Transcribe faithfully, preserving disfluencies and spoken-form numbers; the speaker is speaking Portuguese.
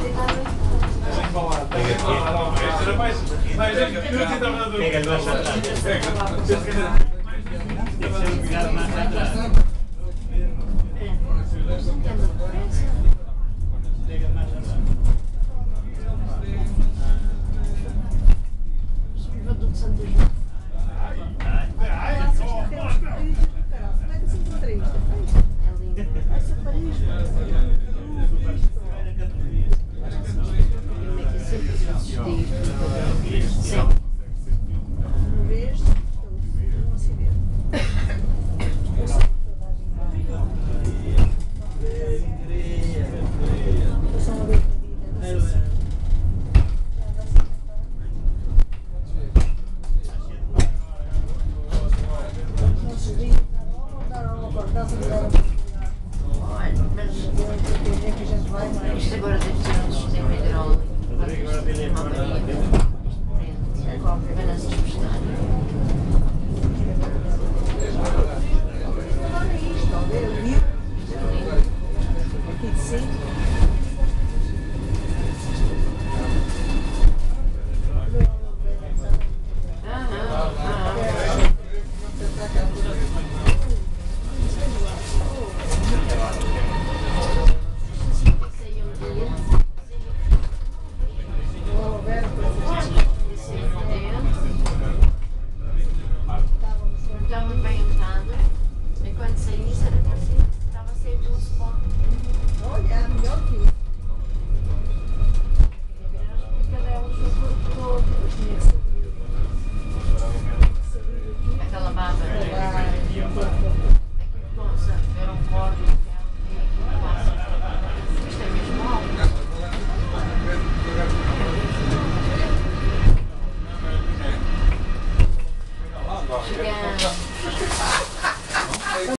Pega más atrás. Pegar más atrás. Pega más atrás. Viva do Santo João. Isto agora deve ser um sistema hidráulico. Apenas despostar. Aqui de cima. Está muito bem untado. E quando saí, isso era assim, estava sempre um spot. Olha, melhor que isso. As picadelas do corpo todo. Aquela baba. Aquilo começa a ver um corte. E aquilo passa. Isto é mesmo alto. Chegando.